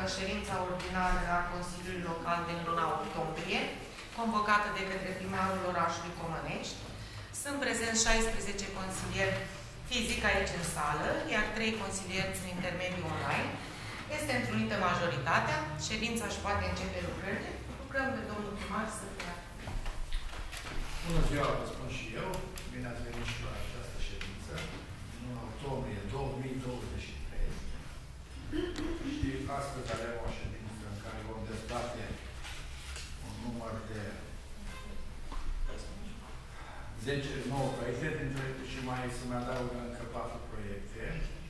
ședința ordinară a Consiliului Local din luna octombrie, convocată de către primarul orașului Comănești. Sunt prezenți 16 consilieri fizic aici în sală, iar 3 consilieri prin intermediul online. Este întrunită majoritatea. Ședința își poate începe lucrările. Lucrăm de domnul primar să fie. Bună ziua, vă spun și eu. Bine ați venit și la această ședință. În octombrie 2023. Și astăzi avem o ședință în care vom dezbate un număr de 9 proiecte, dintre și mai se mai adaugă încă 4 proiecte.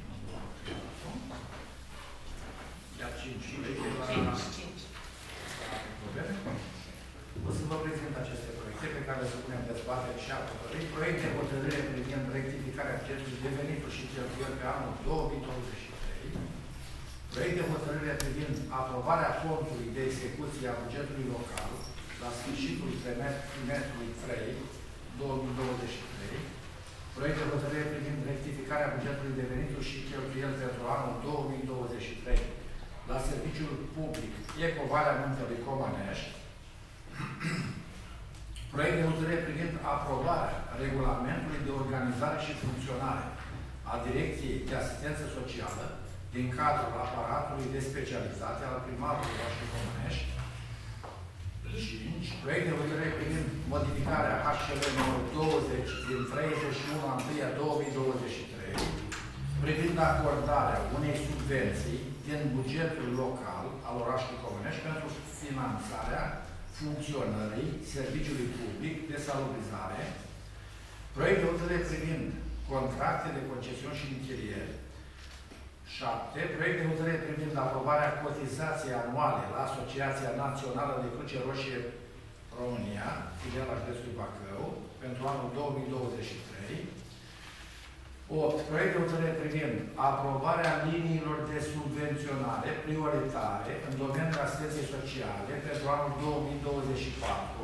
Iar 5 proiecte la probleme. O să vă prezint aceste proiecte pe care le supunem dezbatere și aprobării. Proiect de hotărâre privind rectificarea bugetului de venituri și cheltuieli pe anul 2023. Proiect de hotărâre privind aprobarea contului de execuție a bugetului local la sfârșitul trimestrului 3 2023. Proiect de hotărâre privind rectificarea bugetului de venituri și cheltuieli pentru anul 2023 la serviciul public Ecovalea Muntelui Comănești. Proiect de hotărâre privind aprobarea regulamentului de organizare și funcționare a Direcției de Asistență Socială din cadrul aparatului de specialitate al primarului orașului Comănești. 5. Proiect de hotărâre privind modificarea HCL numărul 20 din 31/1/2023 privind acordarea unei subvenții din bugetul local al orașului Comănești pentru finanțarea funcționării serviciului public de salubrizare. Proiect de hotărâre privind contracte de concesiuni și închirieri. 7. Proiect de hotărâre privind aprobarea cotizației anuale la Asociația Națională de Cruce Roșie România, filiala județului Bacău, pentru anul 2023. 8. Proiect de hotărâre privind aprobarea liniilor de subvenționare prioritare în domeniul asistenței sociale pentru anul 2024.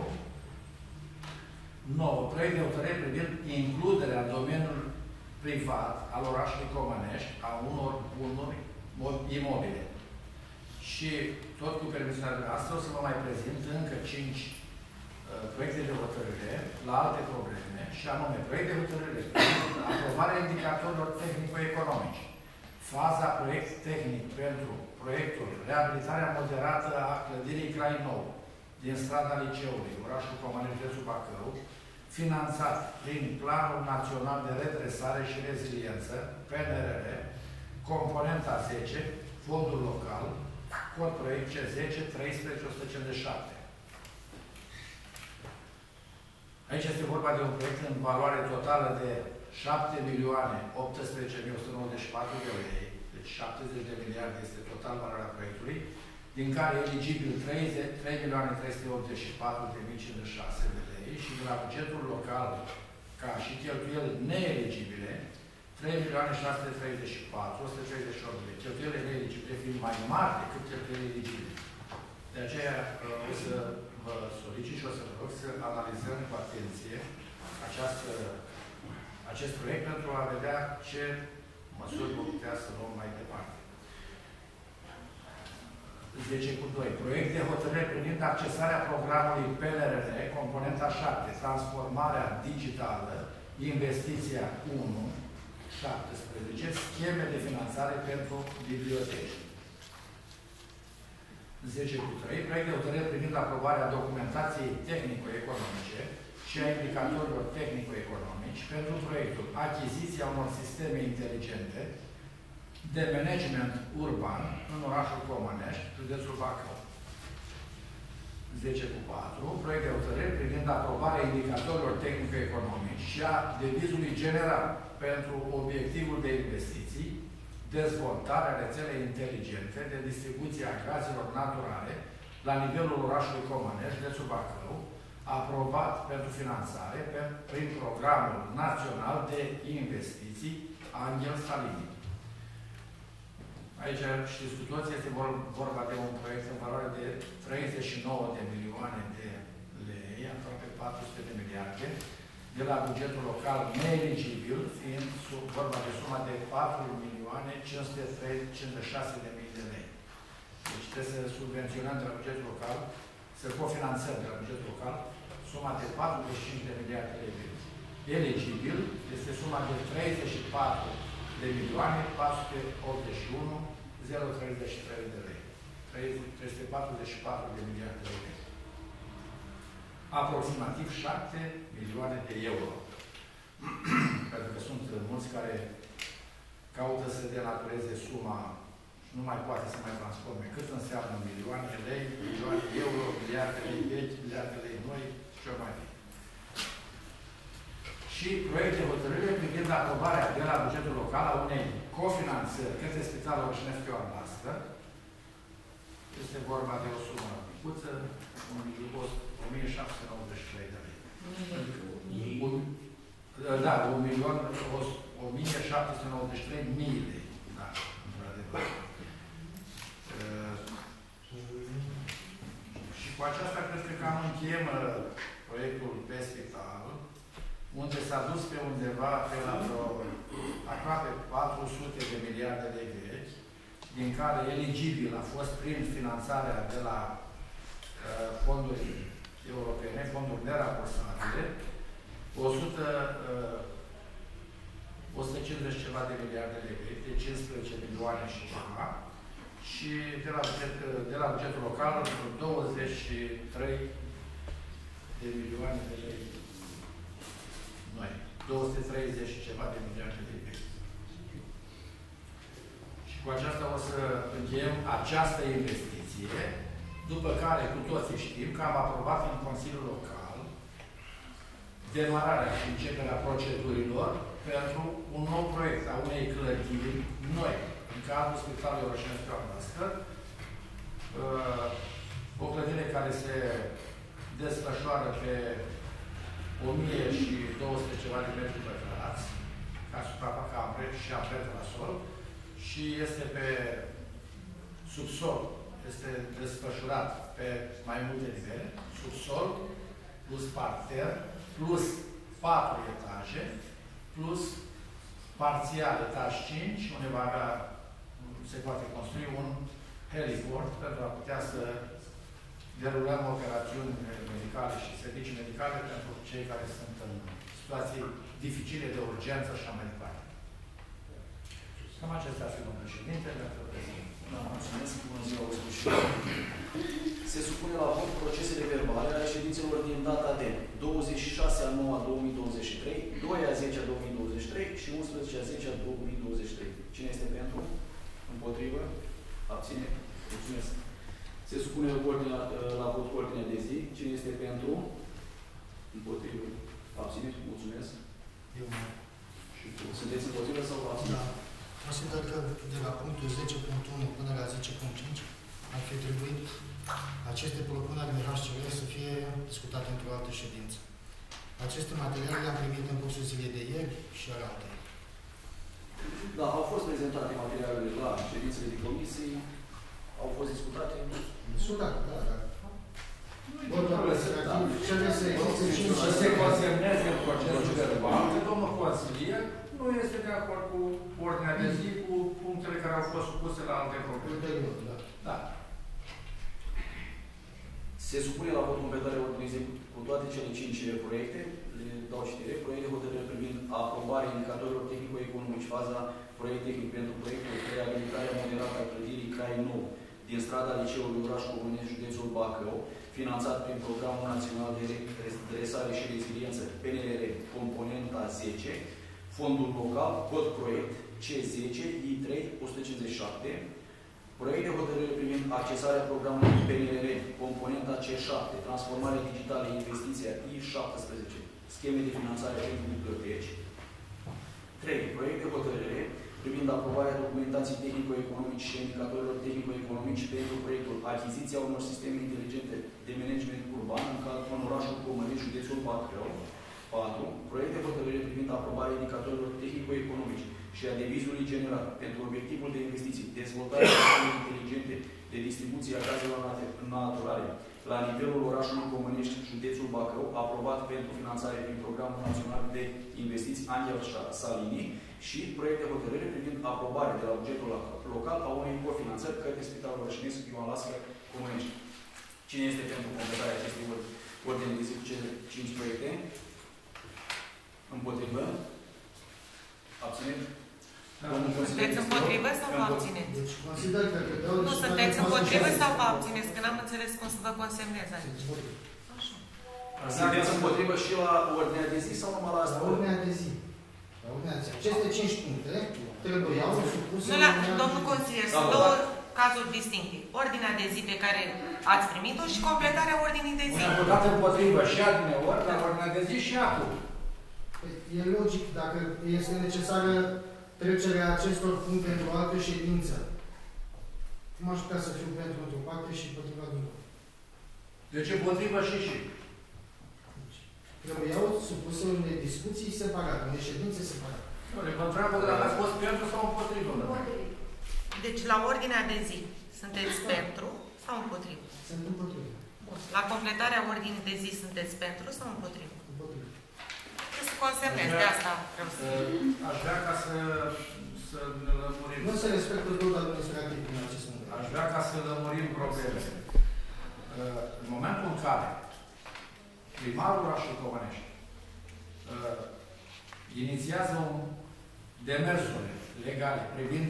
9. Proiect de hotărâre privind includerea în domeniul privat al orașului Comănești a unor bunuri imobile. Și tot cu permisiunea noastră o să vă mai prezint încă 5 proiecte de hotărâre la alte probleme, și anume proiect de hotărâre aprobarea indicatorilor tehnico-economici. Faza proiect tehnic pentru proiectul reabilitarea moderată a clădirii Crai Nou din strada Liceului, orașul Comănești, județul Bacău, finanțat prin Planul Național de Redresare și Reziliență, PNRR, componenta 10, fondul local, cod proiect C10 13157. Aici este vorba de un proiect în valoare totală de 7.018.194 de lei, deci 70 de miliarde este total valoarea proiectului, din care eligibil 3.384.056 de lei și de la bugetul local, ca și cheltuieli neeligibile, 3.634.138 de lei. Cheltuielile neeligibile fiind mai mari decât cheltuielile eligibile. De aceea o să vă solicit și o să vă rog să analizăm cu atenție acest proiect pentru a vedea ce măsuri vom putea să luăm mai departe. 10/2. Proiect de hotărâre privind accesarea programului PNRR, componenta 7, transformarea digitală, investiția 1, 17, scheme de finanțare pentru biblioteci. 10/3. Proiect de hotărâre privind aprobarea documentației tehnico-economice și a indicatorilor tehnico-economici pentru proiectul achiziția unor sisteme inteligente de management urban în orașul Comănești, județul Bacău. 10/4. Proiect de hotărâre privind aprobarea indicatorilor tehnico-economici și a devizului general pentru obiectivul de investiții, dezvoltarea rețelei inteligente de distribuție a gazelor naturale la nivelul orașului Comănești, județul Bacău, aprobat pentru finanțare prin Programul Național de Investiții Angel Salini. Aici, știți cu toți, este vorba de un proiect în valoare de 39 de milioane de lei, aproape 400 de miliarde, de la bugetul local neeligibil, fiind vorba de suma de 4.556.000 de lei. Deci trebuie să subvenționăm de la bugetul local, să cofinanțăm de la bugetul local suma de 45 de miliarde de lei. Eligibil este suma de 34 de milioane 481 033 de lei. 344 de miliarde de lei. Aproximativ 7 milioane de euro. Pentru că sunt mulți care caută să denatureze suma și nu mai poate să mai transforme. Cât înseamnă milioane de lei, milioane de euro, miliarde de lei vechi, miliarde de lei noi, ce mai fi. Și proiect de hotărâre privind aprobarea de la bugetul local a unei cofinanțări către Spitalul Roșinescu Ioan Lastră. Este vorba de o sumă micuță, 1.793 de lei. Da, 1.793.000 lei. Da, într-adevăr. Și cu aceasta cred că cam încheiem proiectul pe spital, unde s-a dus pe undeva pe la aproape 400 de miliarde de vechi, din care eligibil a fost prin finanțarea de la fonduri europene, fonduri neraporsabile, 150 ceva de miliarde de lei, de 15 milioane și ceva, și de la bugetul local 23 de milioane de lei noi. 230 și ceva de miliarde de lei. Și cu aceasta o să încheiem această investiție, după care cu toții știm că am aprobat în Consiliul Local demararea și începerea procedurilor pentru un nou proiect a unei clădiri noi, în cadrul Spitalului Roșinescu Ioan Lastră, o clădire care se desfășoară pe 1200 ceva de metri pătrați, ca suprafață și amprentă la sol, și este pe subsol, este desfășurat pe mai multe nivele, subsol, plus parter, plus 4 etaje, plus parțial etaj 5, unde va avea, se poate construi un heliport pentru a putea să derulăm operațiuni medicale și servicii medicale pentru cei care sunt în situații dificile de urgență și așa mai departe. Cam acestea sunt, domnul președinte, pentru prezent. Da, mulțumesc. Bună ziua, se supune la vot procesele verbale ale ședințelor din data de 26/9/2023, 2/10/2023 și 11/10/2023. Cine este pentru? Împotrivă? Abține? Mulțumesc. Se supune la vot cu ordinea de zi. Cine este pentru? Împotrivă? Abține? Mulțumesc. Eu nu. Sunteți împotrivă sau abține? Da. Consider că de la punctul 10.1 până la 10.5 ar fi trebuit aceste propuneri în HCR să fie discutate într-o altă ședință. Aceste materiale le-am primit în cursul zilei de ieri și alaltă. Da, au fost prezentate materialele la ședințele de comisii, au fost discutate. Discutate, da, da. Să se consemneze în procesul verbal, că domnul consilier nu este de acord cu ordinea de zi, cu punctele care au fost supuse la alte propuneri. Da. Se supune la vot completarea ordinii zi cu toate cele 5 proiecte. Le dau citire. Proiect de hotărâre privind aprobarea indicatorilor tehnico-economici, faza proiect tehnic pentru proiectul de reabilitare moderată a clădirii Crai Nou din strada Liceului Oraș Comunist, județul Bacău, finanțat prin Programul Național de Redresare și Reziliență, PNRR, componenta 10, fondul local, cod proiect C10 I3 157, proiect de hotărâre privind accesarea programului PNRR, componenta C7, transformare digitală, investiția I17, scheme de finanțare pentru biblioteci. 3. Proiect de hotărâre privind aprobarea documentației tehnico-economice și indicatorilor tehnico-economici pentru proiectul achiziția unor sisteme inteligente de management urban în orașul Comănești, județul Bacău. 4. Proiect de hotărâre privind aprobarea indicatorilor tehnico-economici și a devizului general pentru obiectivul de investiții, dezvoltarea sistemului inteligente de distribuție a gazelor naturale la nivelul orașului Comănești, județul Bacău, aprobat pentru finanțare prin Programul Național de Investiții Angel Salini și proiect de hotărâre privind aprobarea de la bugetul local a unei cofinanțări către Spitalul Rășinesc Ioan Lască Comănești. Cine este pentru completarea acestei ordini de zi cu cele 5 proiecte? Împotrivă? Abțineri? Sunteți împotrivă sau vă abțineți? Deci consider că nu sunteți împotrivă sau vă abțineți? Că n-am înțeles cum să vă consemnez aici. Așa. Sunteți împotrivă și la ordinea de zi sau numai la asta? La ordinea de zi. La ordinea de zi. Aceste 5 puncte trebuiau supuse... Nu, domnul consilier, sunt două cazuri distincte. Ordinea de zi pe care ați primit-o și completarea ordinii de zi. Am votat împotrivă și adineori, la ordinea de zi și acum. E logic, dacă este necesară trecerea acestor puncte într-o altă ședință. Cum aș putea să fiu pentru într-o parte și împotriva din nou? Deci împotrivă și. Trebuiau supuse unei discuții separate, unei ședințe separate. Nu, le întreabă dacă ați fost pentru sau împotrivă. Deci la ordinea de zi sunteți pentru sau împotrivă? Sunt împotrivă. Bun. La completarea ordinii de zi sunteți pentru sau împotrivă? Împotrivă. Trebuie să consemnez, de asta vreau să... Aș vrea ca să ne lămurim. Nu se respectă tot administrativ în acest moment. Aș vrea ca să lămurim problemele. În momentul în care primarul orașului Comănești inițiază un demersuri legale privind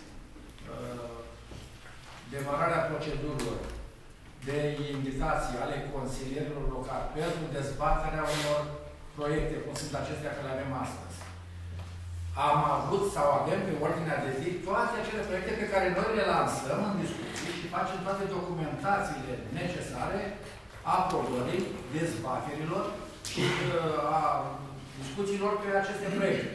demararea procedurilor de invitații ale consilierilor locali pentru dezbaterea unor proiecte, cum sunt acestea care le avem astăzi. Am avut sau avem pe ordinea de zi toate acele proiecte pe care noi le lansăm în discuții și facem toate documentațiile necesare aprobării, dezbaterilor și a discuțiilor pe aceste proiecte.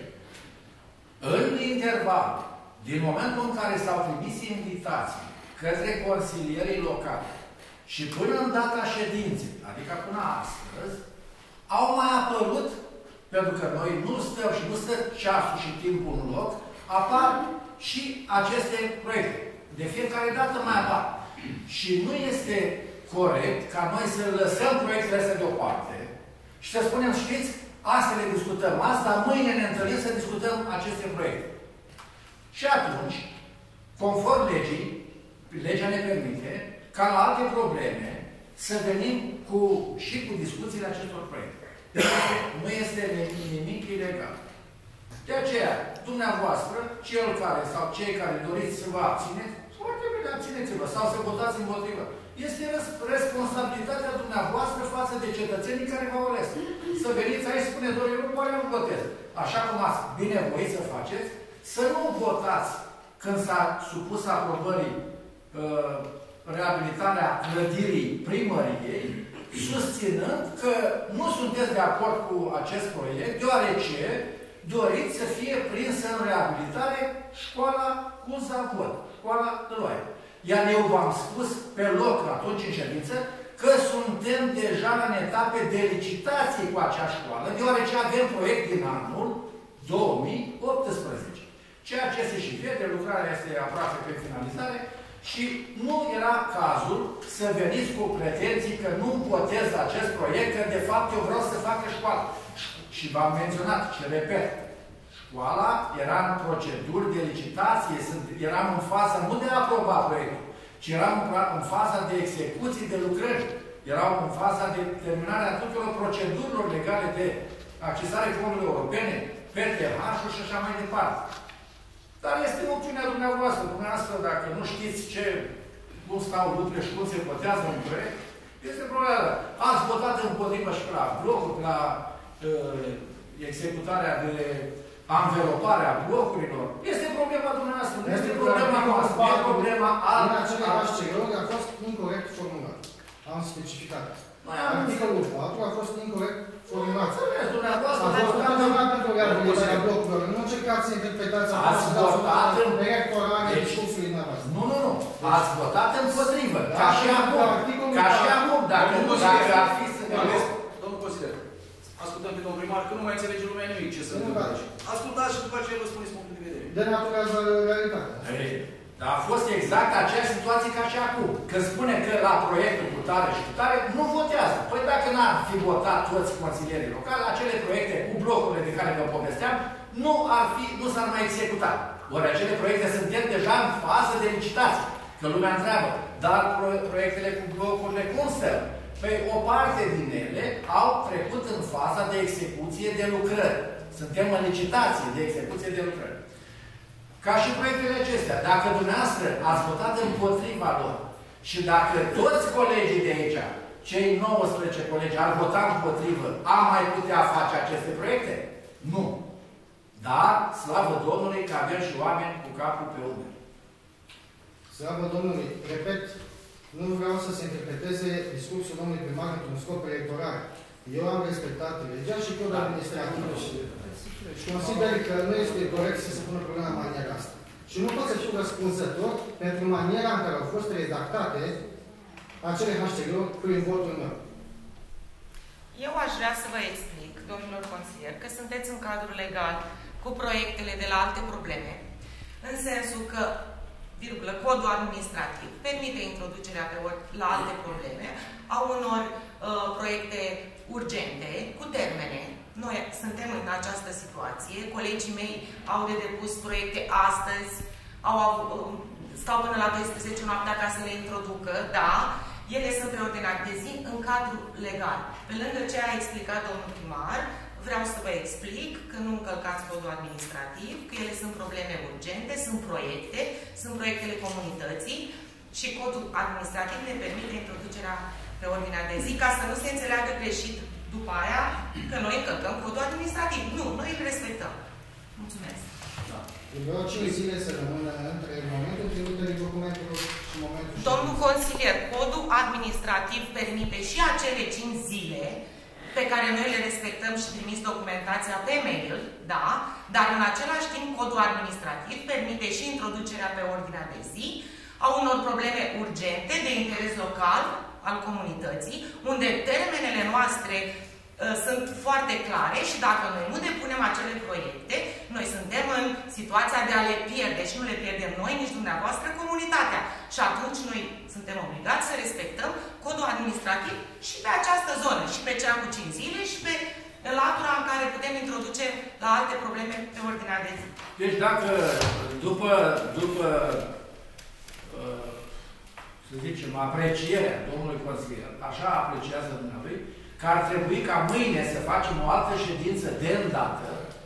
În interval, din momentul în care s-au trimis invitații către consilierii locali și până în data ședinței, adică până astăzi, au mai apărut, pentru că noi nu stăm și nu stă ceasul și timpul în loc, apar și aceste proiecte. De fiecare dată mai apar. Și nu este corect ca noi să lăsăm proiectele astea deoparte și să spunem, știți, astea le discutăm azi, dar mâine ne întâlnim să discutăm aceste proiecte. Și atunci, conform legii, legea ne permite, ca la alte probleme, să venim și cu discuțiile acestor proiecte. Deci nu este nimic ilegal. De aceea, dumneavoastră, cel care sau cei care doriți să vă abțineți, foarte bine, abțineți-vă sau să votați împotrivă. Este responsabilitatea dumneavoastră față de cetățenii care v-au ales. Să veniți aici și spuneți, doamne, eu nu pare nu votez. Așa cum ați binevoit să faceți, să nu votați când s-a supus aprobării reabilitarea clădirii primăriei, susținând că nu sunteți de acord cu acest proiect, deoarece doriți să fie prinsă în reabilitare școala cu Zavod, școala Tăloaie. Iar eu v-am spus pe loc atunci în ședință că suntem deja în etape de licitație cu acea școală, deoarece avem proiect din anul 2018. Ceea ce se și vede, lucrarea este aproape pe finalizare și nu era cazul să veniți cu pretenții că nu votez acest proiect, că de fapt eu vreau să facă școală. Și v-am menționat și repet, școala era în proceduri de licitație, eram în faza nu de a aproba proiectul, ci eram în faza de execuții de lucrări. Erau în faza de terminare a tuturor procedurilor legale de accesare fondurilor europene, PTH-ul și așa mai departe. Dar este opțiunea dumneavoastră. Dumneavoastră, dacă nu știți cum stau lucrurile și cum se votează un proiect, este problema. Ați votat împotriva și la blocuri, la executarea de anvelopare a blocurilor. Este problema dumneavoastră, nu este problema noastră, este problema în acele HCR-uri a fost incorect formulat. Am specificat asta. Articolul 4 a fost incorect formulat. Dumneavoastră a fost condamnat pentru reabilitarea blocurilor. Nu încercați să interpretați ați votat în rectorare discursului dumneavoastră. Nu. Ați votat împotrivă. Ca și acum. Dacă ar fi să... Domnul consilier, ascultăm pe domnul primar, că nu mai înțelege lumea nimic ce se întâmplă aici. Ascultați și după aceea vă spuneți punctul de vedere. Denaturează realitatea. Dar a fost exact aceeași situație ca și acum. Când spune că la proiectul cu tare și cu tare, nu votează. Păi dacă n-ar fi votat toți consilierii locali, acele proiecte cu blocurile de care vă povesteam, nu s-ar mai executa. Ori acele proiecte suntem deja în fază de licitație. Că lumea întreabă, dar proiectele cu blocurile cum stăm? Păi o parte din ele au trecut în faza de execuție de lucrări. Suntem în licitație de execuție de lucrări. Ca și proiectele acestea, dacă dumneavoastră ați votat împotriva lor și dacă toți colegii de aici, cei 19 colegi, ar vota împotrivă, am mai putea face aceste proiecte? Nu. Dar, slavă Domnului, că avem și oameni cu capul pe umeri. Slavă Domnului, repet, nu vreau să se interpreteze discursul domnului primar într-un scop electoral. Eu am respectat legea și codul administrativ. Și consider că nu este corect să se pună problema în maniera asta. Și nu pot să fiu răspunzător pentru maniera în care au fost redactate acele HCG-uri prin votul meu. Eu aș vrea să vă explic, domnilor consilieri, că sunteți în cadrul legal cu proiectele de la alte probleme, în sensul că, virgulă, codul administrativ permite introducerea la alte probleme a unor proiecte urgente, cu termene. Noi suntem în această situație, colegii mei au de depus proiecte astăzi, stau până la 12 noaptea ca să le introducă, da, ele sunt pe ordinea de zi în cadrul legal. Pe lângă ce a explicat domnul primar, vreau să vă explic că nu încălcați codul administrativ, că ele sunt probleme urgente, sunt proiectele comunității și codul administrativ ne permite introducerea pe ordinea de zi, ca să nu se înțeleagă greșit după aia că noi încălcăm codul administrativ. Nu, noi îl respectăm. Mulțumesc. Da. Vreau 5 zile să rămână între momentul trimiterii documentelor și momentul... Domnul consilier, codul administrativ permite și acele 5 zile pe care noi le respectăm și trimis documentația pe mail, da, dar în același timp codul administrativ permite și introducerea pe ordinea de zi a unor probleme urgente de interes local al comunității, unde termenele noastre sunt foarte clare și dacă noi nu depunem acele proiecte, noi suntem în situația de a le pierde și nu le pierdem noi, nici dumneavoastră, comunitatea. Și atunci noi suntem obligați să respectăm codul administrativ și pe această zonă, și pe cea cu 5 zile, și pe latura în care putem introduce la alte probleme pe ordinea de zi. Deci dacă după să zicem, aprecierea domnului consilier, așa apreciază dumnealui, că ar trebui ca mâine să facem o altă ședință de îndată,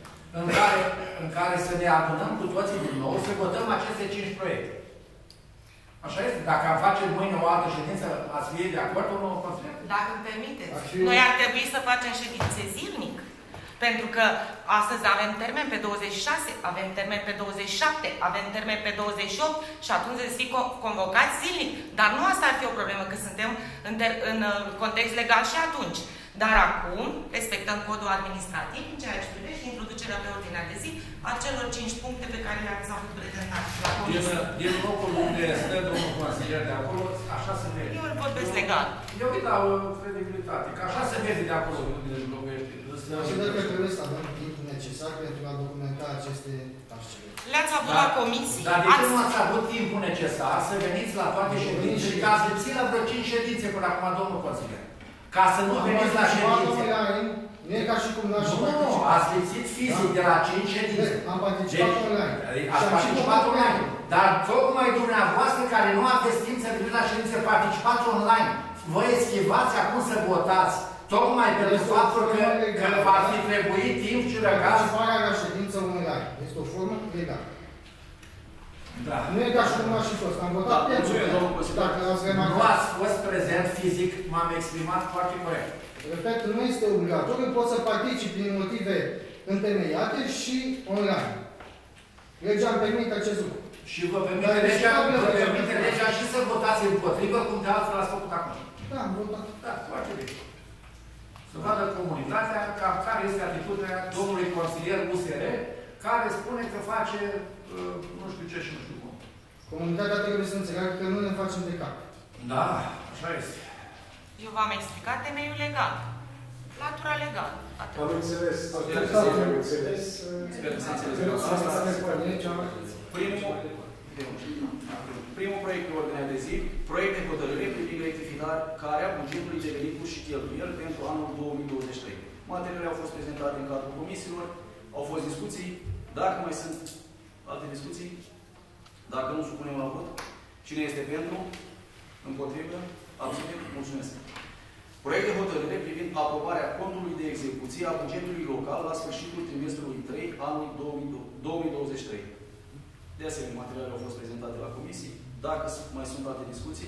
în care să ne adunăm cu toții din nou, să votăm aceste 5 proiecte. Așa este? Dacă am face mâine o altă ședință, ați fi de acord, domnul consilier? Dacă îmi permiteți. Noi ar trebui să facem ședințe zilnic. Pentru că astăzi avem termen pe 26, avem termen pe 27, avem termen pe 28 și atunci să fi convocați zilnic. Dar nu asta ar fi o problemă, că suntem în context legal și atunci. Dar acum respectăm codul administrativ în ceea ce privește introducerea pe ordinea de zi a celor 5 puncte pe care le-ați avut prezentat la comisie. Din locul unde stă domnul consilier de acolo, așa se vede. Eu îl vorbesc legal. Eu îi dau credibilitate, că așa se vede de acolo unde locuiește. Consider că trebuie să avem timpul necesar pentru a documenta aceste HCG. Le-ați avut la comisie? Dar de ce nu ați avut timpul necesar să veniți la toate ședințele? Că ați lipsit la vreo 5 ședințe până acum, domnul consilier. Ca să nu veniți la ședințe. Nu e ca și cum n-aș Nu, ați lipsit fizic de la 5 ședințe. Am participat online. Ați participat online. Dar tocmai dumneavoastră care nu aveți timp să veniți la ședințe, participați online. Vă eschivați acum să votați. Tocmai pentru faptul că va fi trebuit timp și răgaz. Participarea la ședință online. Este o formă legală. Da. Nu e ca și cum aș fi fost. Am votat pentru dacă ați remarcat. Nu ați fost prezent fizic, m-am exprimat foarte corect. Repet, nu este obligatoriu, pot să particip din motive întemeiate și online. Legea îmi permite acest lucru. Și vă permite legea și să votați împotrivă, cum de altfel ați făcut acum. Da, am votat. Da, foarte bine. Să vadă comunitatea care este atitudinea domnului consilier USR, care spune că face nu știu ce și nu știu cum. Comunitatea trebuie să înțeleagă că nu ne facem de cap. Da, așa este. Eu v-am explicat temeiul legal. Latura legală. Am înțeles. Am înțeles. Sper că s-a înțeles. Primul proiect pe ordinea de zi, proiect de hotărâre privind rectificarea bugetului de venituri și cheltuieli pentru anul 2023. Materialele au fost prezentate în cadrul comisiilor, au fost discuții. Dacă mai sunt alte discuții, dacă nu, supunem la vot. Cine este pentru? Împotrivă? Abțineri? Mulțumesc. Proiect de hotărâre privind aprobarea contului de execuție a bugetului local la sfârșitul trimestrului 3 anul 2023. De asemenea, materialele au fost prezentate la comisii. Dacă mai sunt alte discuții,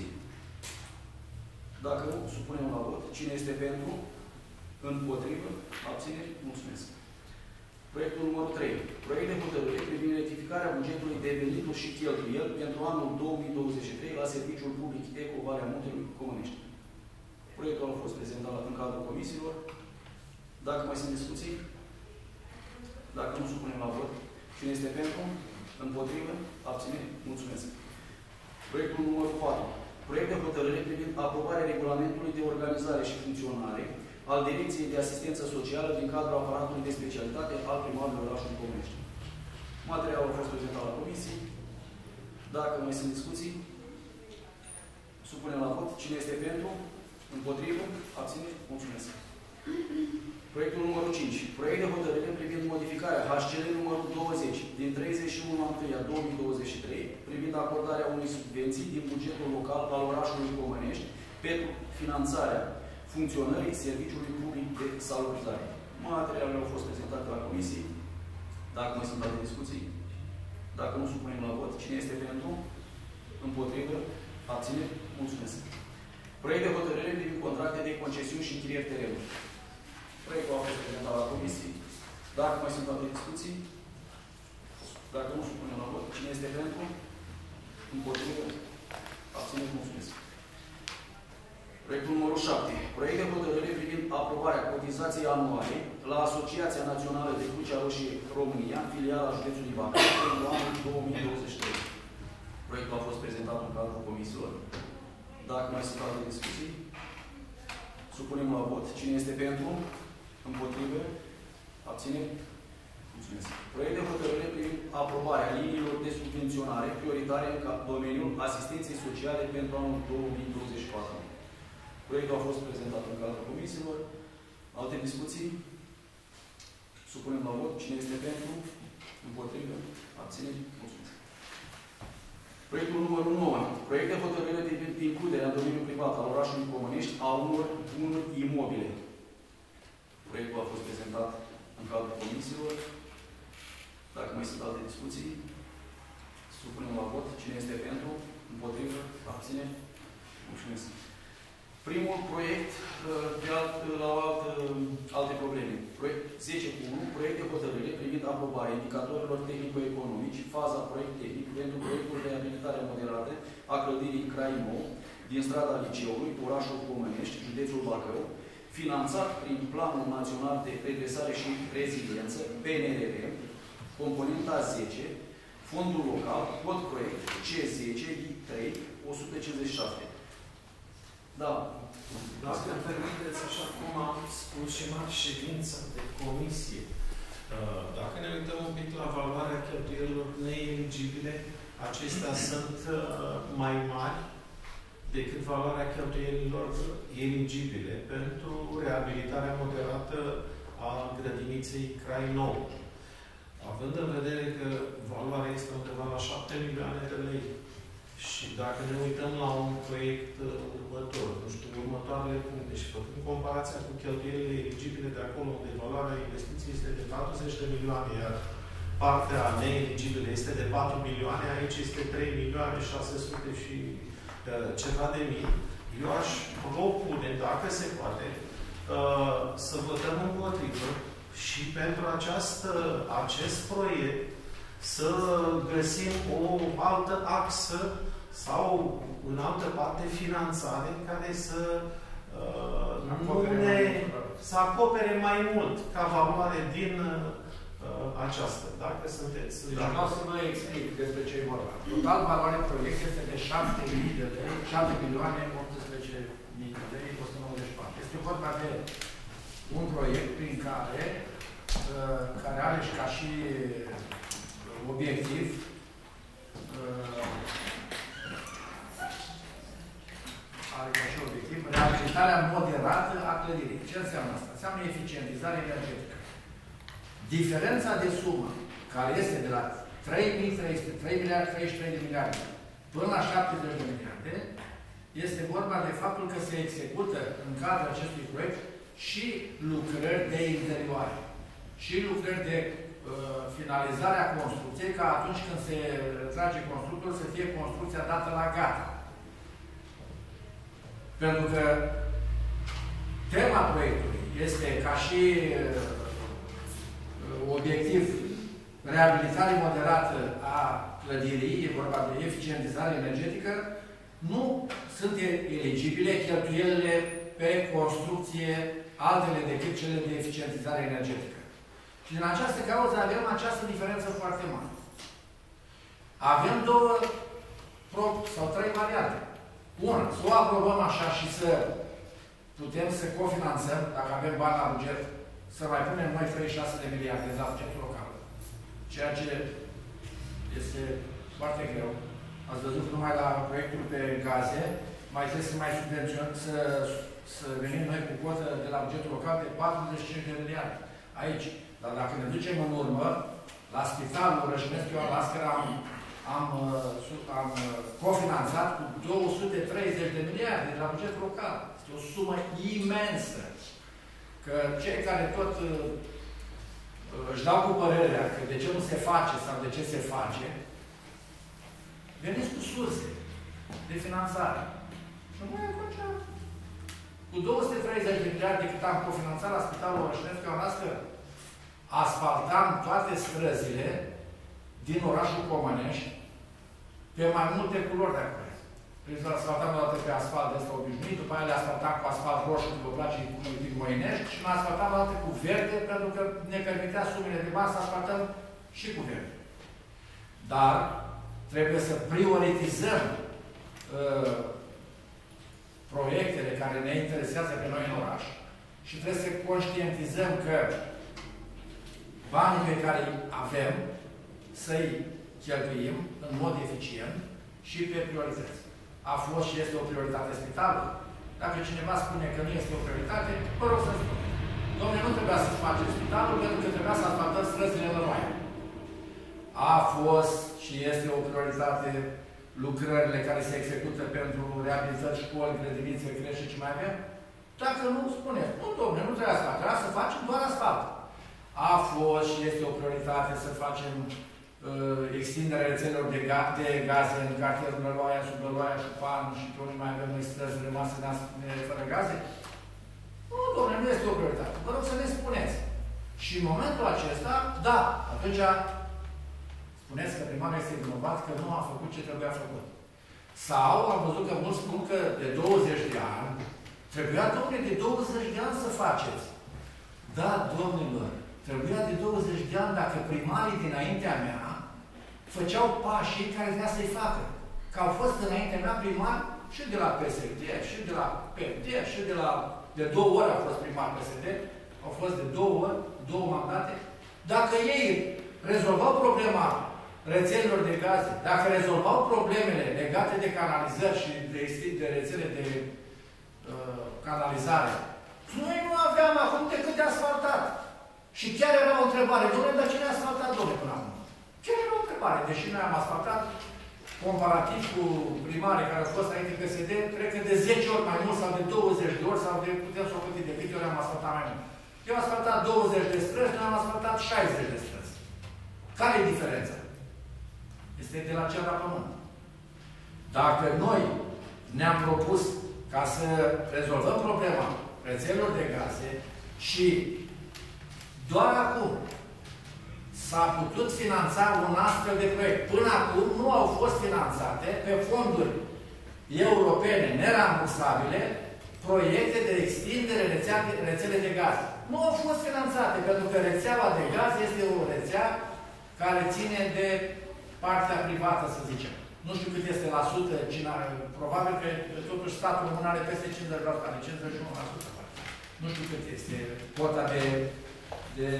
dacă nu, supunem la vot. Cine este pentru? Împotrivă? Abțineri? Mulțumesc. Proiectul numărul 3. Proiect de hotărâre privind rectificarea bugetului de venituri și cheltuieli pentru anul 2023 la Serviciul Public Eco Valea Muntelui Comănești. Proiectul a fost prezentat în cadrul comisiilor. Dacă mai sunt discuții, dacă nu, supunem la vot. Cine este pentru? Împotrivă? Abțineri? Mulțumesc. Proiectul numărul 4. Proiect de hotărâre privind aprobarea regulamentului de organizare și funcționare al Direcției de Asistență Socială din cadrul aparatului de specialitate al primarului orașului Comănești. Materialul a fost prezentat la comisii. Dacă mai sunt discuții, supunem la vot. Cine este pentru? Împotrivă? Abțineri? Mulțumesc. Proiectul numărul 5. Proiect de hotărâre privind modificarea HCL numărul 20 din 31/1/2023 privind acordarea unei subvenții din bugetul local al orașului Comănești pentru finanțarea funcționării Serviciului Public de Salubrizare. Materialele au fost prezentate la comisii. Dacă mai sunt alte discuții, dacă nu, supunem la vot. Cine este pentru? Împotrivă? Abțineri? Mulțumesc. Proiect de hotărâre privind contracte de concesiuni și închirieri terenului. Proiectul a fost prezentat la comisii. Dacă mai sunt alte discuții, dacă nu, supunem la vot. Cine este pentru? Împotrivă? Abțineri? Mulțumesc. Proiectul numărul 7. Proiect de hotărâre privind aprobarea cotizației anuale la Asociația Națională de Crucea Roșie România, filiala județului Bacău, pentru anul 2023. Proiectul a fost prezentat în cadrul comisiilor. Dacă mai sunt alte discuții, supunem la vot. Cine este pentru? Împotrivă? Abțineri? Mulțumesc. Proiect de hotărâre privind aprobarea liniilor de subvenționare prioritare în domeniul asistenței sociale pentru anul 2024. Proiectul a fost prezentat în cadrul comisiilor. Alte discuții? Supunem la vot. Cine este pentru? Împotrivă? Abțineri? Mulțumesc. Proiectul numărul 9. Proiect de hotărâre privind includerea în domeniul privat al orașului Comănești a unor bunuri imobile. Proiectul a fost prezentat în cadrul comisiilor. Dacă mai sunt alte discuții, supunem la vot. Cine este pentru? Împotrivă? Abțineri? Mulțumesc. Primul proiect la alte probleme. Proiect 10.1. Proiect de hotărâre privind aprobarea indicatorilor tehnico-economici, faza proiect tehnic pentru proiectul de reabilitare moderată a clădirii Crai Nou din strada Liceului, orașul Comănești, județul Bacău, finanțat prin Planul Național de Redresare și Reziliență, PNRR, componenta 10, fondul local, cod proiect C10I3 157. Da. Dacă îmi permiteți, așa cum am spus și la ședința de comisie, dacă ne uităm un pic la valoarea cheltuielilor neeligibile, acestea sunt mai mari decât valoarea cheltuielilor eligibile pentru reabilitarea moderată a grădiniței Crai Nou. Având în vedere că valoarea este undeva la 7 milioane de lei, și dacă ne uităm la un proiect următor, nu știu, următoarele puncte și făcând comparația cu cheltuielile eligibile de acolo, unde valoarea investiției este de 40 de milioane, iar partea neeligibilă este de 4 milioane, aici este 3 milioane 600 și ceva de mii. Eu aș propune, dacă se poate, să votăm împotrivă și pentru acest proiect să găsim o altă axă sau în altă parte finanțare care să acopere mai mult ca valoare din aceasta. Dacă sunteți... Dar vreau să vă explic despre ce e vorba. Total, valoarea proiectului este de 7 milioane 18.000 de lei, 194. Este vorba de un proiect prin care are și ca și obiectiv reabilitarea moderată a clădirii. Ce înseamnă asta? Înseamnă eficientizare energetică. Diferența de sumă, care este de la 3 miliarde 33 de miliarde până la 70 de miliarde, este vorba de faptul că se execută în cadrul acestui proiect și lucrări de interioare, și lucrări de finalizare a construcției, ca atunci când se trage constructorul să fie construcția dată la gata. Pentru că tema proiectului este ca și obiectiv reabilitare moderată a clădirii, e vorba de eficientizare energetică, nu sunt eligibile cheltuielile pe construcție altele decât cele de eficientizare energetică. Și din această cauză avem această diferență foarte mare. Avem trei variante. Una, să o aprobăm așa și să putem să cofinanțăm, dacă avem bani la buget, să mai punem noi 36 de miliarde la bugetul local. Ceea ce este foarte greu. Ați văzut numai la proiectul pe gaze, mai trebuie să mai subvenționăm, să venim noi cu cotă de la bugetul local de 45 de miliarde. Aici. Dar dacă ne ducem în urmă, la Spitalul Rășinescu Ioan Lascăr am cofinanțat cu 230 de miliarde de la bugetul local. Este o sumă imensă. Că cei care tot își dau cu părerea că de ce nu se face sau de ce se face, veniți cu surse de finanțare. Și noi atunci, cu 230 de miliarde cât am cofinanțat la Spitalul Rășinescu Ioan Lascăr, asfaltam toate străzile din orașul Comănești pe mai multe culori de acolo. Le asfaltam o dată pe asfalt ăsta obișnuit, după aia le asfaltam cu asfalt roșu, după place cum îi din Moinești, și le asfaltam o dată cu verde, pentru că ne permitea sumele de bani să asfaltăm și cu verde. Dar trebuie să prioritizăm proiectele care ne interesează pe noi în oraș și trebuie să conștientizăm că banii pe care îi avem să-i cheltuim în mod eficient și pe priorități. A fost și este o prioritate spitalul? Dacă cineva spune că nu este o prioritate, vă rog să spun. Dom'le, nu trebuia să facem spitalul, pentru că trebuia să asfaltăm străzile Lăroaia. A fost și este o prioritate lucrările care se execută pentru reabilitări, școli, grădinițe, crești și ce mai avem? Dacă nu, spuneți. Nu, dom'le, nu trebuia să facem. Trebuia să facem doar asfalt. A fost și este o prioritate să facem extinderea rețelelor de gaze în cartierul Lăroaia, sub Lăroaia, Șupan și pe unii mai avem noi străzi rămase fără gaze? Nu, dom'le, nu este o prioritate. Vă rog să ne spuneți. Și în momentul acesta, da, atunci spuneți că primarul este vinovat că nu a făcut ce trebuia făcut. Sau am văzut că mulți spun că de 20 de ani, trebuia, dom'le, de 20 de ani să faceți. Da, domnilor, trebuia de 20 de ani dacă primarii dinaintea mea făceau pașii care vrea să-i facă. Că au fost înaintea mea primari și de la PSD, și de la PD, și de 2 ori au fost primari PSD, au fost de 2 ori, 2 mandate. Dacă ei rezolvau problema rețelelor de gaze, dacă rezolvau problemele legate de canalizări și de rețele de canalizare, noi nu aveam acum decât de asfaltat. Și chiar era o întrebare, dom'le, dar cine a asfaltat, dom'le, până acum? Chiar era o întrebare, deși noi am asfaltat, comparativ cu primarii care au fost înainte PSD, cred că de 10 ori mai mult, sau de 20 de ori, sau de, putem să o câte de câte ori am asfaltat mai mult. Eu am asfaltat 20 de străzi, noi am asfaltat 60 de străzi. Care e diferența? Este de la cer la pământ. Dacă noi ne-am propus ca să rezolvăm problema rețelelor de gaze și doar acum s-a putut finanța un astfel de proiect. Până acum nu au fost finanțate pe fonduri europene nerambursabile proiecte de extindere rețele de gaze. Nu au fost finanțate, pentru că rețeaua de gaz este o rețea care ține de partea privată, să zicem. Nu știu cât este la sută, probabil că totuși statul român are peste 50%, are 51%. nu știu cât este cota de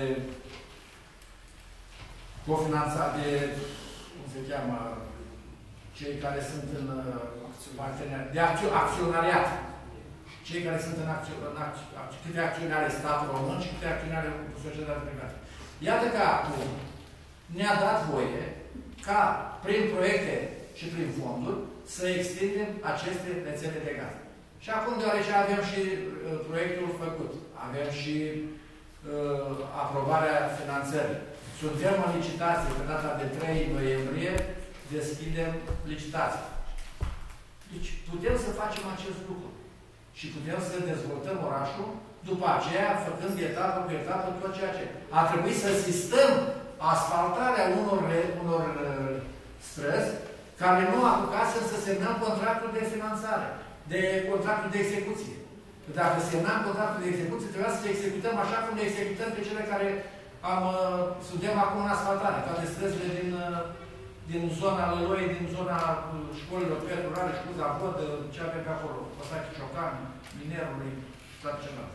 cofinanțare, de, cum se cheamă, cei care sunt în parteneriat, de acționariat. Cei care sunt în câte acționare statul român și câte acționare societatea privată. Iată că acum ne-a dat voie ca prin proiecte și prin fonduri să extindem aceste rețele de gaz. Și acum, deoarece avem și proiectul făcut, avem și aprobarea finanțării. Suntem în licitație pe data de 3 noiembrie, deschidem licitația. Deci putem să facem acest lucru. Și putem să dezvoltăm orașul, după aceea, făcând etapă cu etapă tot ceea ce... A trebuit să asistăm asfaltarea unor străzi care nu apucasem să semnăm contractul de finanțare, de contractul de execuție. Dacă semnam contractul de execuție, trebuia să le executăm așa cum le executăm pe cele care suntem acum în asfaltare. Toate străzile din zona Lăloi, din zona școlilor rurale, Șcuza Vod, ce avem pe acolo, Cosache Ciocan, Minerului, toate celelalte.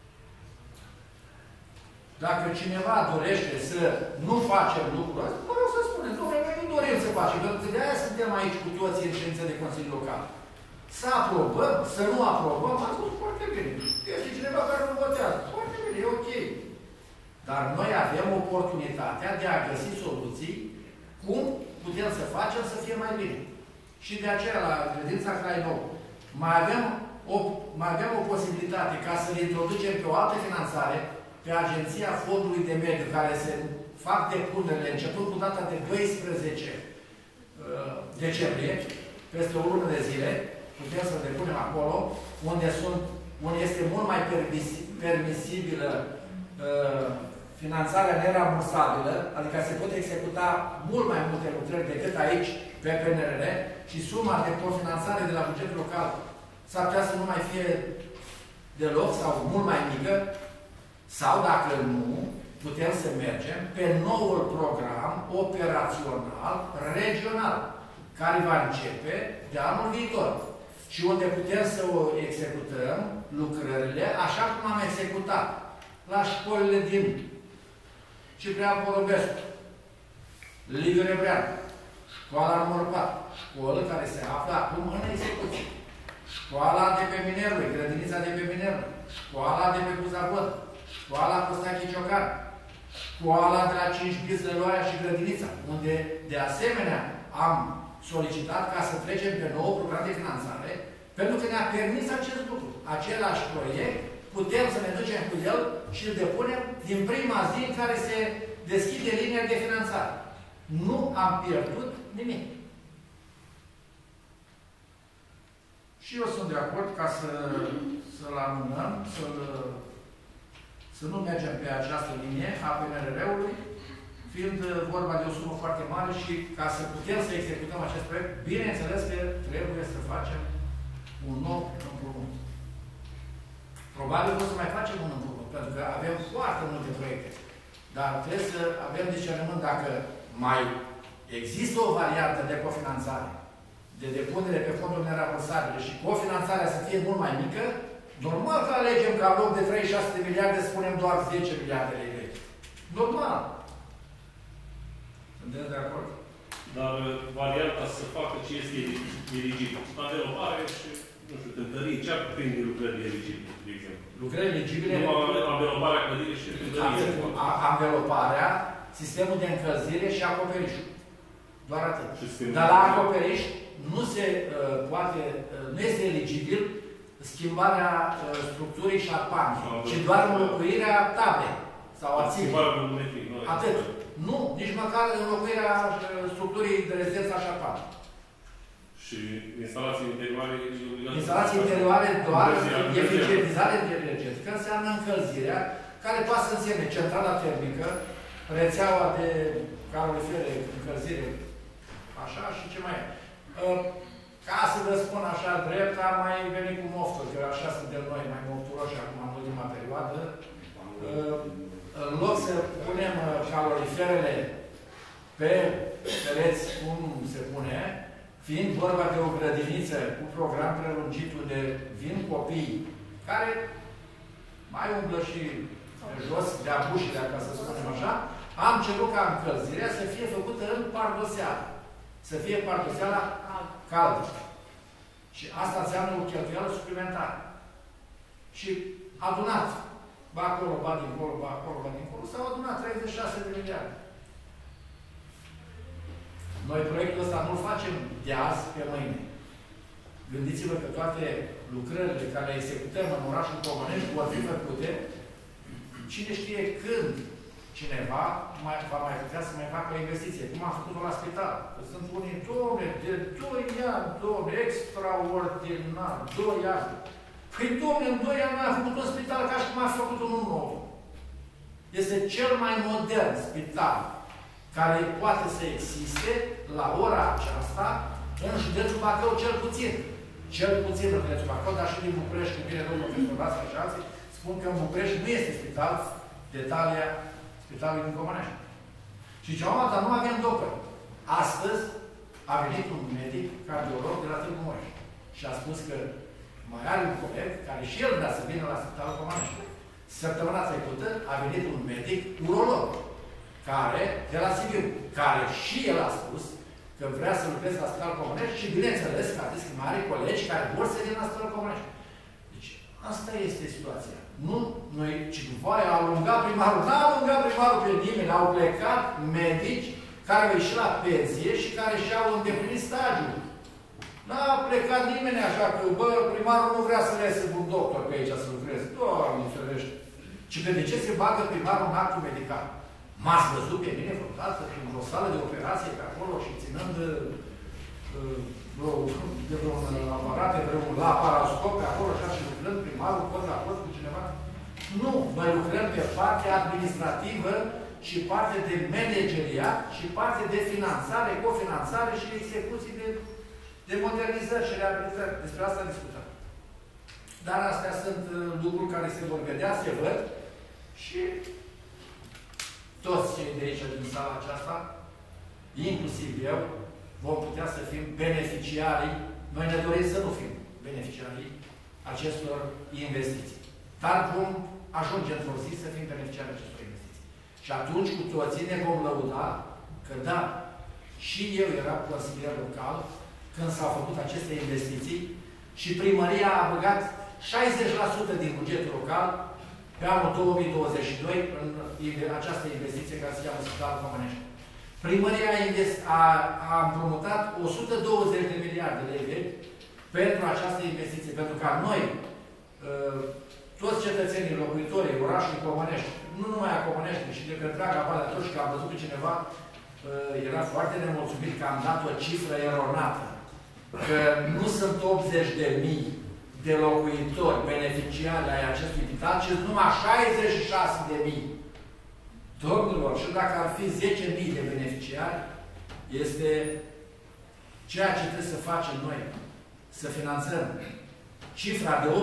Dacă cineva dorește să nu facem lucrul ăsta, vreau să spunem, noi nu dorim să facem, pentru că de-aia suntem aici cu toții în ședință de Consiliu Local. Să aprobăm, să nu aprobăm, am spus foarte bine. Este cineva care nu votează. Foarte bine, e ok. Dar noi avem oportunitatea de a găsi soluții cum putem să facem să fie mai bine. Și de aceea, la Grădința Crainou, mai avem o posibilitate ca să le introducem pe o altă finanțare, pe Agenția Fondului de Mediu, care se fac depunerile începând cu data de 12 decembrie, peste o lună de zile, putem să depunem acolo, unde este mult mai permisibilă finanțarea nerambursabilă, adică se pot executa mult mai multe lucrări decât aici, pe PNRR, și suma de cofinanțare de la bugetul local s-ar putea să nu mai fie deloc sau mult mai mică, sau dacă nu, putem să mergem pe noul program operațional regional, care va începe de anul viitor. Și unde putem să o executăm lucrările așa cum am executat la școlile din Ciprian Porobescu, Liviu Rebrean, școala numărul 4, școală care se află acum în execuție, școala de pe Minerului, grădinița de pe Minerului, școala de pe Cuzavod, școala Costache Ciocan, școala de la 5 bis Lăloaia și grădinița, unde de asemenea am solicitat ca să trecem pe nou program de finanțare, pentru că ne-a permis acest lucru. Același proiect, putem să ne ducem cu el și îl depunem din prima zi în care se deschide linia de finanțare. Nu am pierdut nimic. Și eu sunt de acord ca să-l amânăm, să nu mergem pe această linie a PNRR-ului, fiind vorba de o sumă foarte mare și ca să putem să executăm acest proiect, bineînțeles că trebuie să facem un nou împrumut. Probabil că o să mai facem un împrumut, pentru că avem foarte multe proiecte. Dar trebuie să avem discernământ dacă mai există o variantă de cofinanțare, de depunere pe fonduri nerambursabile și cofinanțarea să fie mult mai mică, normal că alegem ca în loc de 36 de miliarde să spunem doar 10 miliarde de lei. Normal. Sunteți de acord? Dar varianta să facă ce este eligibil. Anvelopare și, nu știu, cântării, ce ar prinde lucrările eligibile, de exemplu? Lucrările eligibile... Nu anveloparea clădirii și cântării. Anveloparea, sistemul de încălzire și acoperișul. Doar atât. Dar la acoperiș nu se poate, nu este eligibil schimbarea structurii șarpanii, ci doar înlocuirea tablei sau a țipii. Atât. Nu, nici măcar înlocuirea structurii de rezidență a șarpanii. Și instalații interioare... Instalații interioare doar eficientizare energetică înseamnă încălzirea, care poate să însemne centrala termică, rețeaua de calorifere, încălzire, așa și ce mai e. Ca să vă spun așa drept, am mai venit cu mofturi, că așa suntem noi mai mofturoși acum în ultima perioadă. În loc să punem caloriferele pe pereți, cum se pune, fiind vorba de o grădiniță cu program prelungit unde vin copii care mai umblă și jos, de-a bușile, ca să spunem așa, am cerut ca încălzirea să fie făcută în pardoseală. Să fie pardoseala caldă. Și asta înseamnă o cheltuială suplimentară. Și adunat, ba acolo, ba dincolo, ba acolo, ba dincolo, s-au adunat 36 de miliarde. Noi proiectul ăsta nu-l facem de azi pe mâine. Gândiți-vă că toate lucrările care le executăm în orașul Comănești vor fi făcute, cine știe când cineva va mai putea să mai facă o investiție. Cum am făcut-o la spital. Că sunt unii, domne, de 2 ani, domne, extraordinar, 2 ani. Păi, domne, în 2 ani am făcut un spital ca și cum am făcut unul nou. Este cel mai modern spital care poate să existe la ora aceasta în județul Bacău cel puțin. Cel puțin în județul Bacău, dar și din București, când vine domnul profesor Vasca și alții, spun că în București nu este spital de talia spitalului din Comănești. Și ce am dar nu avem doctor. Astăzi a venit un medic cardiolog de la Târgu Mureș și a spus că mai are un coleg care și el vrea să vină la spitalul Comănești. Săptămâna trecută a venit un medic urolog care, de la Sibiu, care și el a spus că vrea să lucreze la spitalul Comănești și bineînțeles că a zis că mai are colegi care vor să vină la spitalul Comănești. Deci, asta este situația. Nu noi, ci vai, a alungat primarul. N-a alungat primarul pe nimeni, au plecat medici care au ieșit la pensie și care și-au îndeplinit stagiul. N-a plecat nimeni așa că, bă, primarul nu vrea să lese un doctor pe aici să lucreze. Doamne, ferește. Ci că de ce se bagă primarul în actul medical? M-ați văzut pe mine vreodată într-o sală de operație pe acolo și ținând de vreun aparat, de vreun laparoscop pe acolo și lucrând primarul pot la post cu cineva? Nu! Noi lucrăm pe partea administrativă și partea de manageriat și partea de finanțare, cofinanțare și execuții de modernizări și reabilitări. Despre asta discutăm. Dar astea sunt lucruri care se vor vedea, se văd și toți cei de aici din sala aceasta, inclusiv eu, vom putea să fim beneficiarii. Noi ne dorim să nu fim beneficiarii acestor investiții. Dar vom ajunge într-o zi să fim beneficiarii acestor investiții. Și atunci cu toții ne vom lăuda că da, și eu eram consilier local când s-au făcut aceste investiții și primăria a băgat 60% din bugetul local pe anul 2022 în această investiție care se cheamă Spitalul Comănești. Primăria a împrumutat 120 de miliarde de lei pentru această investiție, pentru ca noi, toți cetățenii, locuitorii orașului Comănești, nu numai a Comănești, și de pe întreaga Valea Torci, că am văzut pe cineva, era foarte nemulțumit că am dat o cifră eronată, că nu sunt 80.000 de locuitori beneficiari ai acestui spital, ci numai 66.000. Domnilor, și dacă ar fi 10.000 de beneficiari, este ceea ce trebuie să facem noi. Să finanțăm cifra de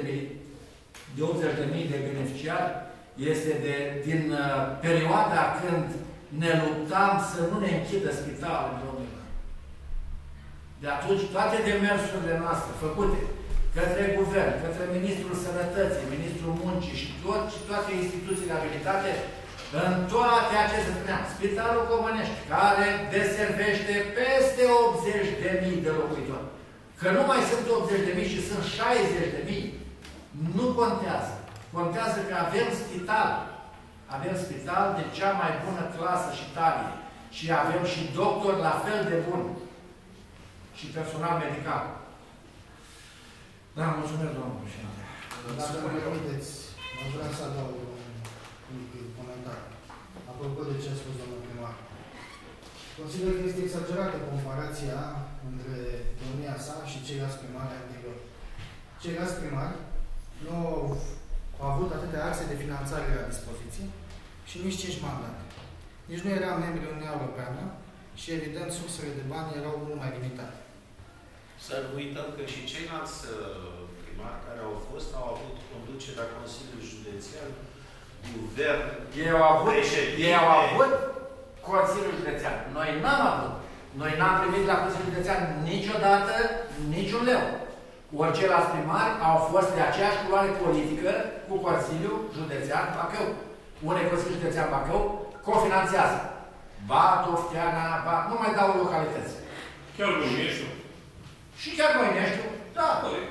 80.000 de beneficiari este din perioada când ne luptam să nu ne închidă spitalul, domnilor. De atunci, toate demersurile noastre făcute către Guvern, către Ministrul Sănătății, Ministrul Muncii și toate instituțiile abilitate, în toate acestea, spuneam, Spitalul Comănești, care deservește peste 80.000 de locuitori. Că nu mai sunt 80.000 și sunt 60.000, nu contează. Contează că avem spital. Avem spital de cea mai bună clasă și talie. Și avem și doctori la fel de buni. Și personal medical. Da, mulțumesc, domnul președinte. Dacă mă permiteți, mă vreau să adaug un comentariu. Apropo de ce a spus domnul primar. Consider că este exagerată comparația între domnia sa și ceilalți primari anteriori. Ceilalți primari nu au avut atâtea axe de finanțare la dispoziție și nici 5 mandate. Nici nu erau membri Uniunea Europeană și, evident, sursele de bani erau mult mai limitate. Să nu uităm că și ceilalți primari care au fost au avut conducerea Consiliului Județean, Guvern, Ei au avut Consiliul Județean. Noi n-am avut. Noi n-am primit la Consiliul Județean niciodată niciun leu. Ori ceilalți primari au fost de aceeași culoare politică cu Consiliul Județean Bacău. Unei Consiliul Județean Bacău cofinanțează. Ba, Tofteana, ba, nu mai dau localități. Chiar Moineștiu. Și chiar Moineștiu, da.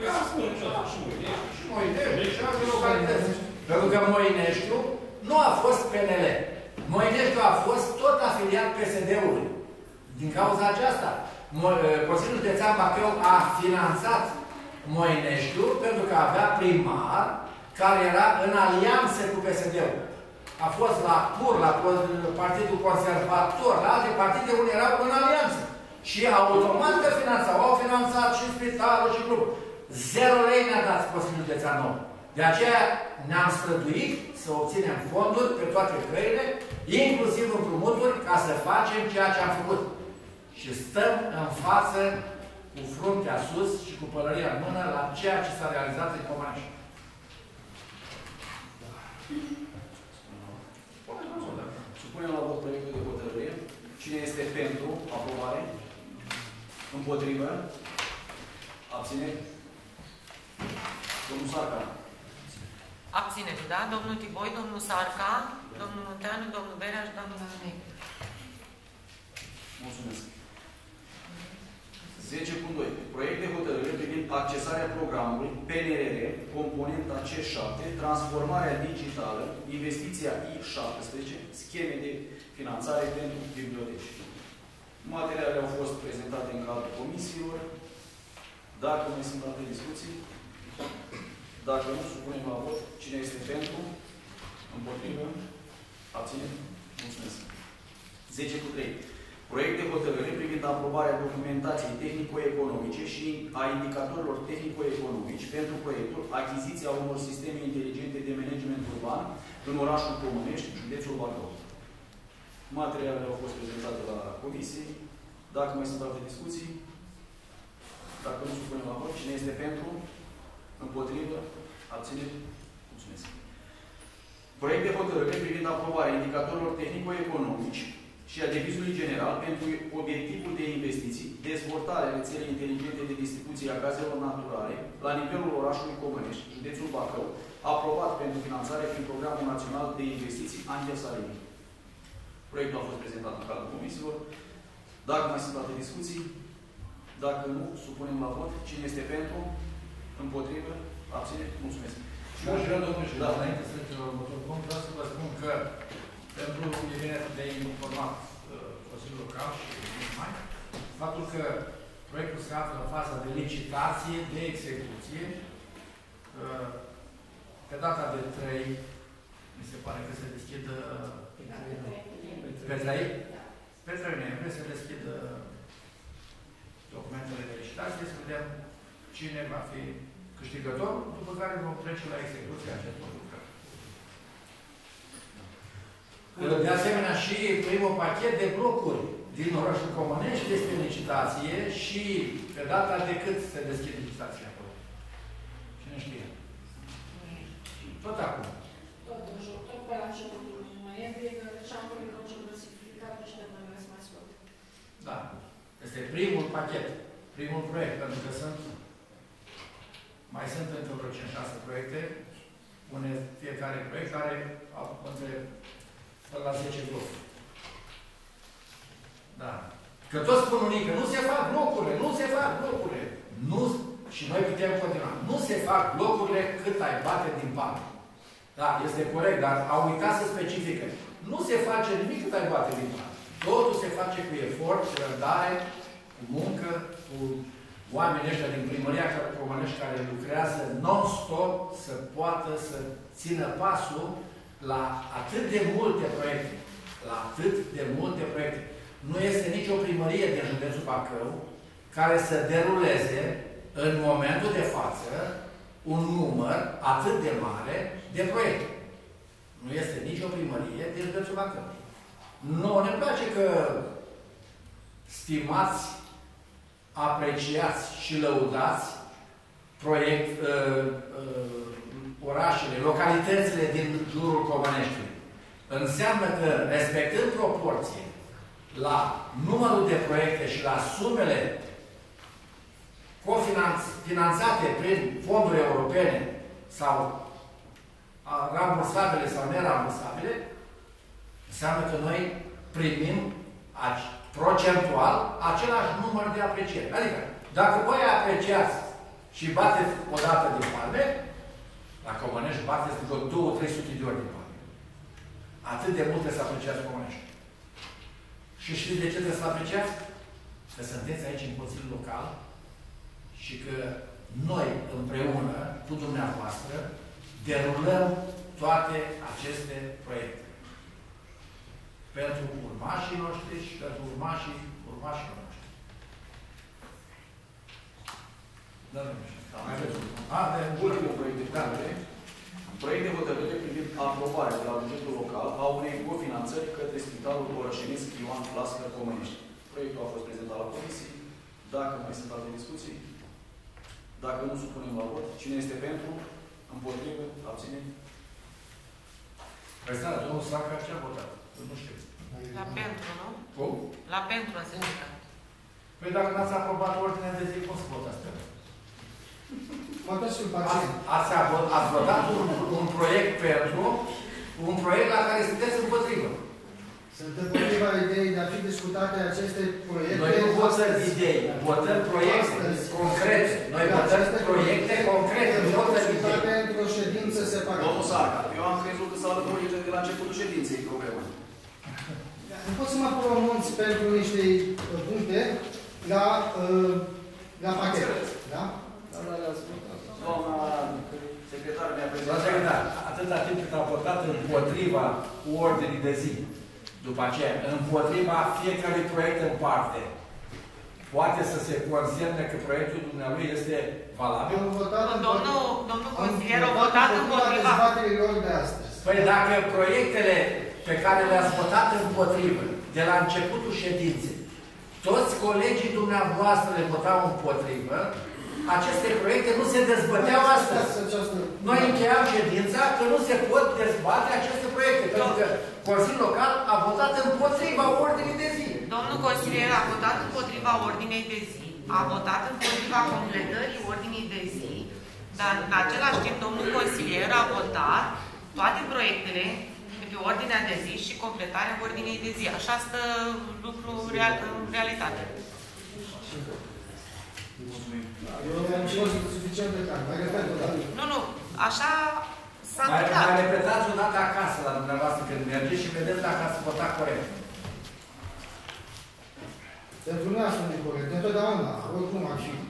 Și Moineștiu, și alte localități. Pentru că Moineștiu nu a fost PNL. Moineștiu a fost tot afiliat PSD-ului. Din cauza aceasta, Consiliul Județean Bacău a finanțat Moineștiu pentru că avea primar care era în alianță cu PSD-ul. A fost la PUR, la Partidul Conservator, la alte partide unde erau în alianță. Și automat că finanțau. Au finanțat și spitalul și clubul. 0 lei ne-a dat Consiliul Județean nou. De aceea ne-am străduit să obținem fonduri pe toate căile, inclusiv împrumuturi, ca să facem ceea ce am făcut. Și stăm în față cu fruntea sus și cu pălăria în mână la ceea ce s-a realizat în Comanești. Supunem la vot proiectul de hotărâre. Cine este pentru aprobare? Împotrivă? Abțineri? Domnul Sarca. Abținere, da? Domnul Tiboi, domnul Sarca, domnul Munteanu, domnul Berea și domnul Arnei. Mulțumesc. 10.2. Proiect de hotărâre privind accesarea programului PNRR, componenta C7, transformarea digitală, investiția I17, scheme de finanțare pentru biblioteci. Materialele au fost prezentate în cadrul comisiilor. Dacă mai sunt alte discuții, dacă nu, supunem la vot. Cine este pentru? Împotrivă? Abține? Mulțumesc. 10.3. Proiect de hotărâre privind aprobarea documentației tehnico-economice și a indicatorilor tehnico-economici pentru proiectul achiziția unor sisteme inteligente de management urban în orașul Comănești, județul Bacău. Materialele au fost prezentate la comisie. Dacă mai sunt alte discuții, dacă nu, supunem la vot. Cine este pentru? Împotrivă? Abține? Mulțumesc. Proiect de hotărâre privind aprobarea indicatorilor tehnico-economici și a devizului general pentru obiectivul de investiții, dezvoltarea rețelei inteligente de distribuție a gazelor naturale la nivelul orașului Comănești, județul Bacău, aprobat pentru finanțare prin Programul Național de Investiții Antel-Salini. Proiectul a fost prezentat în cadrul comisiilor. Dacă mai sunt alte discuții, dacă nu, supunem la vot. Cine este pentru? Împotrivă? Abține? Mulțumesc. Și aș vrea, domnul și înainte să trecem la următorul punct, vreau să vă spun că pentru de informat Consiliul Local și mai, faptul că proiectul se află în faza de licitație, de execuție, pe data de 3, mi se pare că se deschidă pe 3? Pe 3 noiembrie se deschidă documentele de licitație, să vedem cine va fi câștigător, după care vom trece la execuția acestor lucrări. De asemenea, și primul pachet de blocuri din orașul Comănești este licitație și pe data de cât se deschide licitația acolo? Cine știe? Tot acum. Tot pe la începutul noiembrie, că deja am vorbit procedură simplificată și termenele sunt mai scurte. Da. Este primul pachet, primul proiect, pentru că mai sunt încă vreo 5-6 proiecte, fiecare proiect are între la 10 blocuri. Da. Că toți spun unii că nu se fac blocurile, nu se fac blocurile. Nu, și noi putem continua. Nu se fac blocurile cât ai bate din pan. Da, este corect, dar au uitat să specifică. Nu se face nimic cât ai bate din pan. Totul se face cu efort, cu răbdare, cu muncă, cu oamenii ăștia din primăria Comănești care lucrează non-stop să poată să țină pasul la atât de multe proiecte. La atât de multe proiecte. Nu este nicio primărie din județul Bacău care să deruleze în momentul de față un număr atât de mare de proiecte. Nu este nicio primărie din județul Bacău. Nu, ne place că stimați, apreciați și lăudați orașele, localitățile din jurul Comăneștiului. Înseamnă că, respectând proporție la numărul de proiecte și la sumele finanțate prin fonduri europene sau rambursabile sau nerambursabile, înseamnă că noi primim procentual același număr de aprecieri. Adică, dacă voi apreciați și bateți o dată din palme, la Comănești bateți de 200-300 de ori din palme. Atât de mult trebuie să apreciați Comănești. Și știți de ce trebuie să apreciați? Că sunteți aici în Consiliul Local și că noi, împreună cu dumneavoastră, derulăm toate aceste proiecte. Pentru urmașii noștri și pentru urmașilor noștri. Da, Ultimul proiect de hotărâre. Proiect de hotărâre privind aprobarea de la bugetul local a unei cofinanțări către Spitalul Orășenesc Ioan Flască Comănești. Proiectul a fost prezentat la comisie. Dacă mai sunt alte discuții, dacă nu supunem la vot, cine este pentru, împotrivă, abține? Păi da, domnul Saca ce a votat? Nu știu. La pentru, nu? Cum? La pentru, a zis. Păi dacă n-ați aprobat ordinea de zi, cum să votați pentru? Ați votat un proiect pentru, un proiect la care sunteți împotrivă. Sunt împotriva ideii de a fi discutate aceste proiecte. Noi nu votăm idei, votăm proiecte concrete. Noi votăm proiecte concrete, nu votăm idei. Într-o ședință separată. Domnul Sarca, eu am crezut că s-a lămurit de la începutul ședinței problema. Nu pot să mă pronunț pentru niște puncte la pachet. Da? Doamna secretar mi-a prezentat. Doamna secretar, atâta timp cât a votat împotriva ordinii de zi, după aceea, împotriva fiecărui proiect în parte, poate să se consemne că proiectul dumnealui este valabil? Domnul consilier a votat împotriva. Păi dacă proiectele pe care le-ați votat împotrivă, de la începutul ședinței, toți colegii dumneavoastră le votau împotrivă, aceste proiecte nu se dezbăteau astăzi. Noi încheiam ședința că nu se pot dezbate aceste proiecte, pentru că Consiliul Local a votat împotriva ordinii de zi. Domnul consilier a votat împotriva ordinei de zi, a votat împotriva completării ordinii de zi, dar în același timp domnul consilier a votat toate proiectele pe ordinea de zi și completarea ordinei de zi. Așa stă lucrul în realitate. Nu, așa s-a întâmplat. Mai repetați o dată acasă la dumneavoastră când mergeți și vedeți dacă ați votat corect. Pentru noi asta nu e corect. Întotdeauna, oricum ar fi.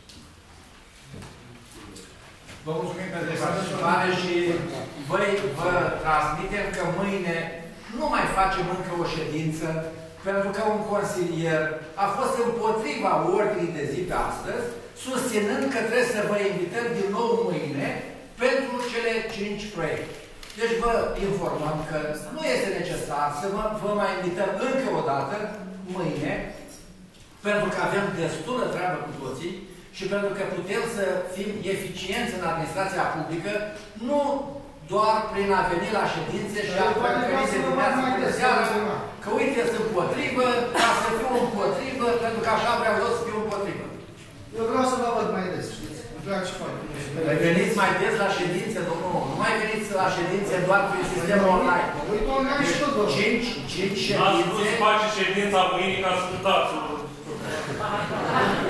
Vă mulțumim pentru participare și vă transmitem că mâine nu mai facem încă o ședință pentru că un consilier a fost împotriva ordinii de zi pe astăzi, susținând că trebuie să vă invităm din nou mâine pentru cele 5 proiecte. Deci vă informăm că nu este necesar să vă mai invităm încă o dată mâine, pentru că avem destulă treabă cu toții și pentru că putem să fim eficienți în administrația publică, nu doar prin a veni la ședințe și a părcări de dimineață până seara, că uite, sunt împotrivă, ca să fiu împotrivă, pentru că așa vreau eu să fiu împotrivă. Eu vreau să vă văd mai des, știți? Îmi place foarte mult. Veniți mai des la ședințe, domnul. Nu mai veniți la ședințe doar prin sistemul online. Uite, online și tot, domnul. 5 ședințe. N-ați spus face ședința mâine ca să ascultați.